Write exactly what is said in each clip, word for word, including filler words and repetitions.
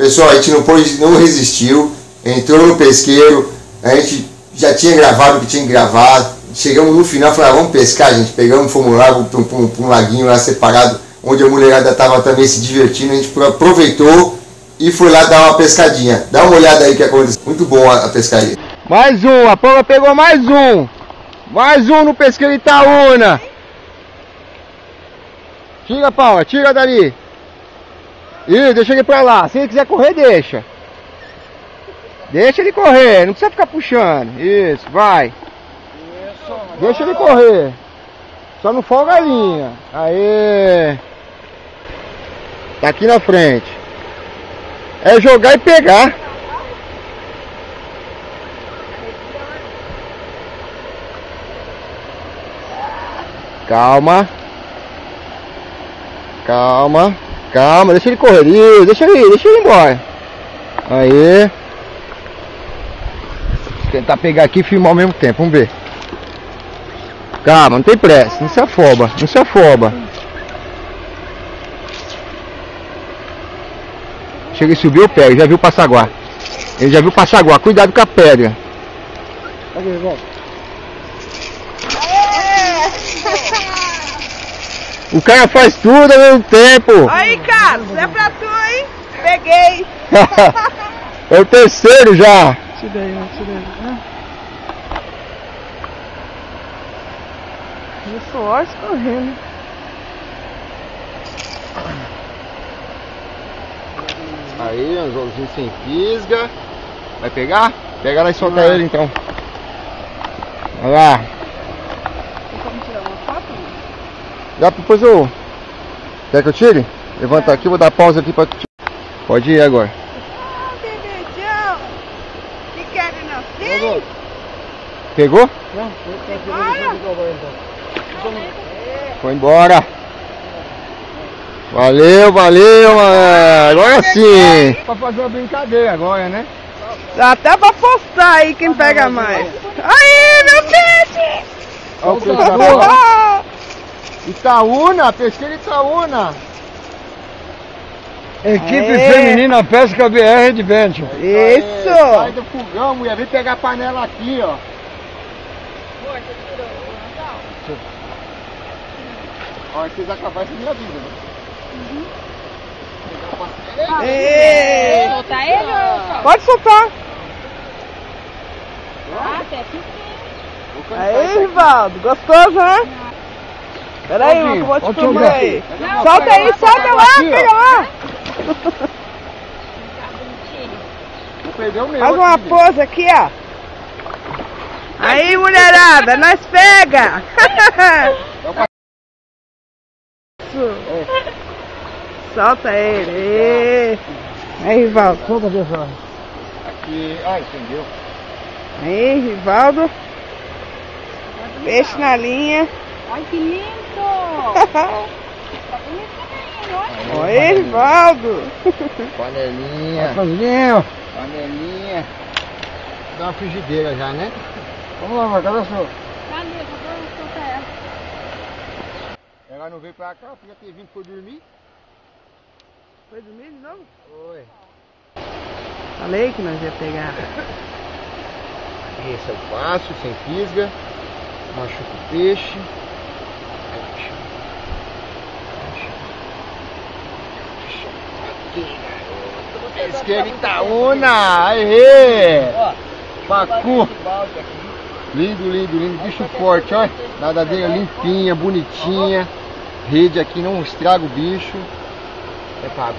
Pessoal, a gente não, pôde, não resistiu, entrou no pesqueiro, a gente já tinha gravado o que tinha que gravar, chegamos no final, falamos, ah, vamos pescar, gente, pegamos, fomos lá para um, um, um laguinho lá separado, onde a mulherada estava também se divertindo, a gente aproveitou e foi lá dar uma pescadinha. Dá uma olhada aí que aconteceu, muito bom a, a pescaria. Mais um, a Paula pegou mais um, mais um no pesqueiro Itaúna. Tira, Paula, tira dali. Ih, deixa ele pra lá, se ele quiser correr, deixa. Deixa ele correr, não precisa ficar puxando. Isso, vai. Isso, deixa ele correr. Só não folga a linha. Aê. Tá aqui na frente. É jogar e pegar. Calma. Calma. Calma, deixa ele correr. Isso, deixa ele ir, deixa ele ir embora. Aê. Vou tentar pegar aqui e filmar ao mesmo tempo, vamos ver. Calma, não tem pressa, não se afoba, não se afoba. Chega e subiu, eu pego, já viu o passaguá. Ele já viu o passaguá, cuidado com a pedra. O cara faz tudo ao mesmo tempo. Aí, Carlos, é pra tu, hein? Peguei. É o terceiro já. Tira daí, tira daí. O suor escorrendo. Aí, anzolzinho sem fisga. Vai pegar? Pega lá e solta ele então. Olha lá. Tem como tirar uma foto? Dá pra depois eu... Quer que eu tire? Levanta aqui, vou dar pausa aqui pra... Pode ir agora. Ah, bebezão. Que querem nascer? Pegou? Não, bora. Foi embora. Valeu, valeu, mano. Agora sim. Pra fazer uma brincadeira agora, né? Dá até pra postar aí quem pega mais. Aí, meu peixe! Olha o pescador. Itaúna, pesqueira Itaúna. Equipe Aê. Feminina Pesca B R Adventure. Isso! Aê, sai do fogão, mulher. Vem pegar a panela aqui, ó. Olha, vocês acabaram com a minha vida, né? Uhum. Ei. Soltar ele ou... Pode soltar. Ah, até aqui. Aí, Rivaldo, gostoso, né? Pera aí, eu vou te filmar aí. Solta aí, solta lá, pega lá. Vou perder o meu. Faz uma aqui, pose aqui, ó. Aí, mulherada, nós pega. Solta ele. Aí, Rivaldo. Solta, pessoal. Aqui. Ai, entendeu? Aí, Rivaldo. Peixe na linha. Ai, que lindo! Tá bonito também, olha. Aí, Rivaldo. Panelinha. Panelinha. Panelinha. Dá uma frigideira já, né? Vamos lá, vai, cadê a sua? Cadê? Vou soltar ela. Ela não veio pra cá, podia ter vindo, foi dormir. Foi dormir de novo? Foi. Falei que nós ia pegar. Esse eu faço, sem fisga. Machuca o peixe. Pesqueira Itaúna! Aê! Pacu! Lindo, lindo, lindo. Bicho forte, olha. Nadadeira limpinha, bonitinha. Rede aqui, não estraga o bicho. É pago.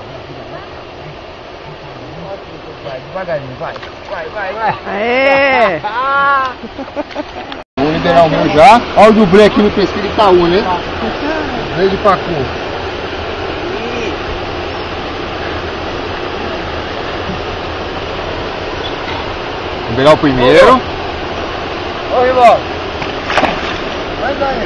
Vai, devagarinho, vai. Vai, vai, vai. Aê! Vou liberar o meu já. Olha o dublê aqui no pesqueiro Itaúna, hein? Rede Pacu. Vou pegar o primeiro. Ô, Rivaldo. Vai daí.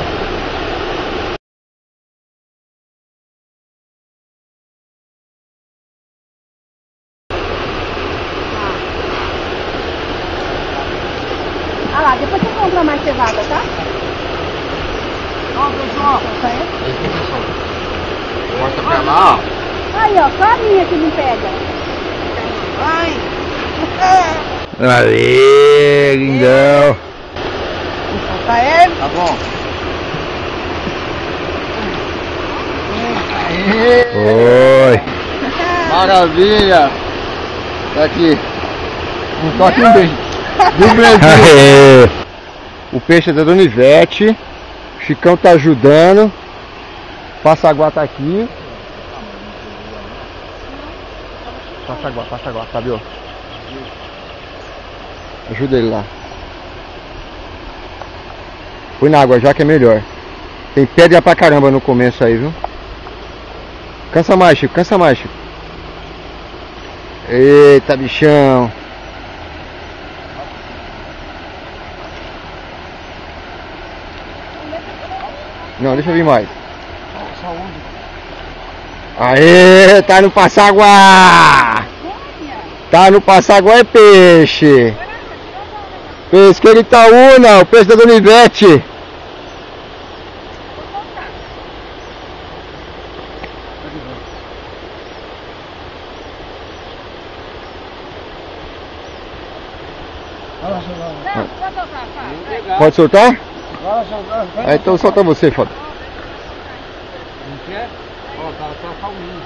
Ah lá, depois você compra mais cevada, tá? Ó, pessoal. Mostra pra lá, ó. Aí, ó, só a minha que não pega. Vai. Aê, lindão. Vou soltar ele. Tá bom. Oi. Maravilha. Tá aqui. Um toque um beijo. Aê. O peixe é da Dona Ivete. O Chicão tá ajudando. Passa água tá aqui. Passa água, passa água, Fabio. Ajuda ele lá. Põe na água já que é melhor. Tem pedra pra caramba no começo aí, viu? Cansa mais, Chico, cansa mais, Chico. Eita, bichão. Não, deixa eu vir mais. Aê, tá no Passaguá! Tá no Passaguá é peixe! Pesqueiro Itaúna, o peixe da Dona Ivete! Pode soltar? Ah, então solta você, Fábio. Não quer? Ó, tá, tá calminho.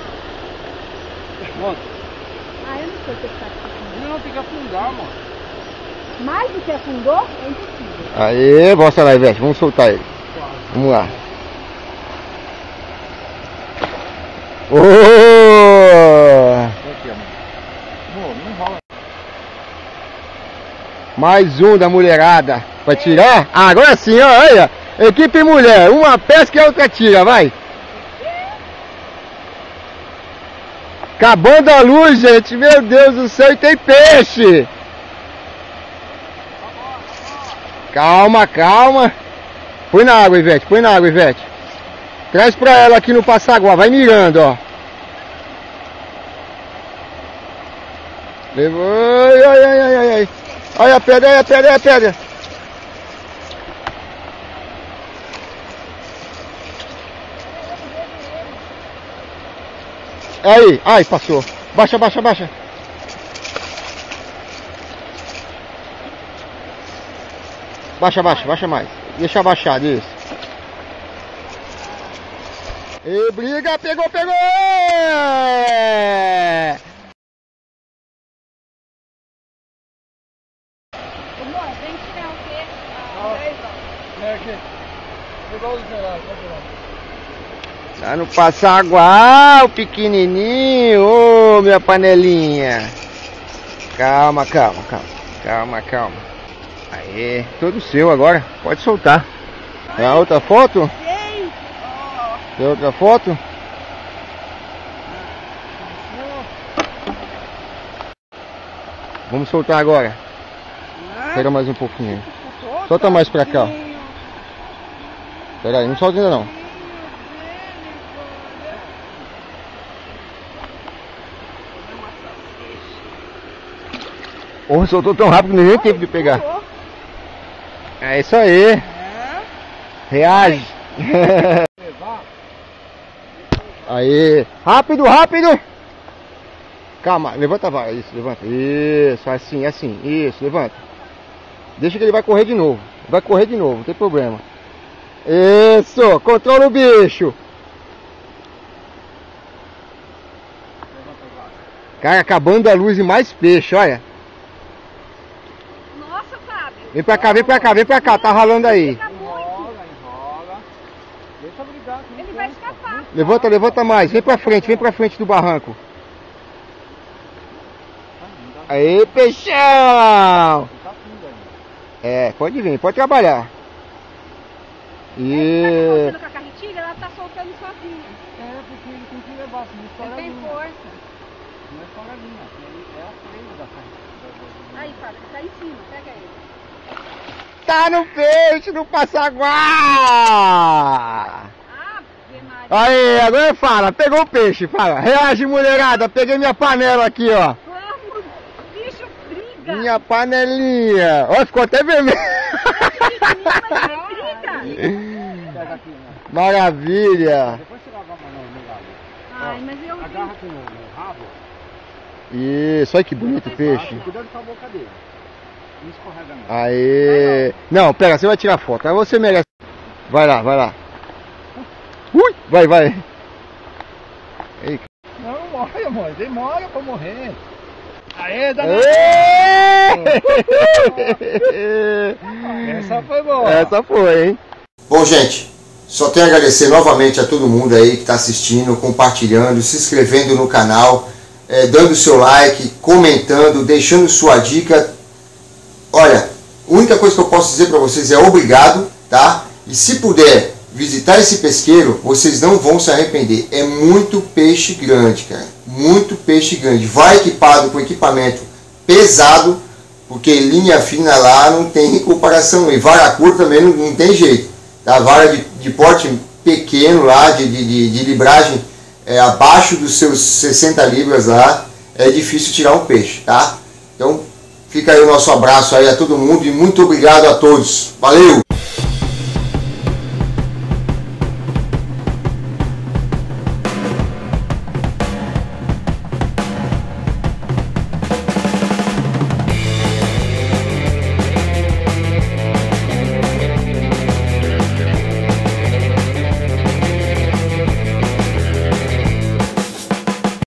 Ah, eu não sei o que tá aqui. Não, tem que afundar, mano. Mais do que afundou, é impossível. Aê, mostra lá, Ivete, vamos soltar ele. Vamos lá. Oh! Mais um da mulherada. Vai tirar? Ah, agora sim, ó, olha. Equipe mulher, uma pesca e a outra tira, vai. Acabando a luz, gente. Meu Deus do céu, e tem peixe. Calma, calma. Põe na água, Ivete, põe na água, Ivete. Traz pra ela aqui no Passaguá, vai mirando, ó. Levou, ai, ai, ai, ai, ai. Olha a pedra, olha a pedra, olha a pedra. Aí, ai, passou. Baixa, baixa, baixa. Baixa, baixa, baixa mais. Deixa abaixar, isso. E briga, pegou, pegou! Amor, vem tirar o peixe. É aqui. Igual o zerado, pode ir lá. Tá no Passaguá, o pequenininho, ô minha panelinha. Calma, calma, calma, calma, calma. Aê, todo seu agora, pode soltar. Tem a outra foto? Tem outra foto? Vamos soltar agora. Pega mais um pouquinho. Solta mais pra cá. Pera aí, não solta ainda não. Oh, soltou tão rápido que nem deu tempo de pegar. É isso aí. Reage. Aí. Rápido, rápido. Calma, levanta a vara. Isso, levanta. Isso, assim, assim. Isso, levanta. Deixa que ele vai correr de novo. Vai correr de novo, não tem problema. Isso, controla o bicho. Cara, acabando a luz e mais peixe, olha. Nossa, Fábio. Vem pra cá, vem pra cá, vem pra cá, tá ralando aí. Tá muito. Enrola, enrola. Deixa brigar. Ele vai escapar. Levanta, levanta mais, vem pra frente, vem pra frente do barranco. Aê, peixão! Tá fundo ainda. É, pode vir, pode trabalhar. E... Tá com a carretilha, ela tá soltando sozinha. É, porque ele tem que levar, senão estoura Ele a tem linha. força. Não é estoura a linha, ele é a freio da carne. Aí, Fábio, tá em cima, pega ele. Tá no peixe, no Passaguá! Ave Maria. Aí, agora fala, pegou o peixe, fala. Reage, mulherada, peguei minha panela aqui, ó. Vamos, bicho briga. Minha panelinha. Ó, ficou até vermelho. Pega aqui, né? Maravilha. Depois você lava a mão no galo. Ai, mas eu... Agarra aqui no, no rabo. Isso, olha que bonito o peixe. Cuidado com a boca dele. Não escorrega não. Aê! Não, pega, você vai tirar foto. Aí você merece. Vai lá, vai lá. Ui! Vai, vai. Ei. Não, não morre, amor. Demora pra morrer. Aê, danado! Essa foi boa. Essa foi, hein? Bom, gente, só tenho a agradecer novamente a todo mundo aí que está assistindo, compartilhando, se inscrevendo no canal, é, dando seu like, comentando, deixando sua dica. Olha, a única coisa que eu posso dizer para vocês é obrigado, tá? E se puder visitar esse pesqueiro, vocês não vão se arrepender. É muito peixe grande, cara. Muito peixe grande. Vai equipado com equipamento pesado, porque linha fina lá não tem comparação. E vara curta também não, não tem jeito. Tá? Vara de, de porte pequeno lá, de, de, de libragem é, abaixo dos seus sessenta libras lá, é difícil tirar um peixe, tá? Então, fica aí o nosso abraço aí a todo mundo e muito obrigado a todos. Valeu!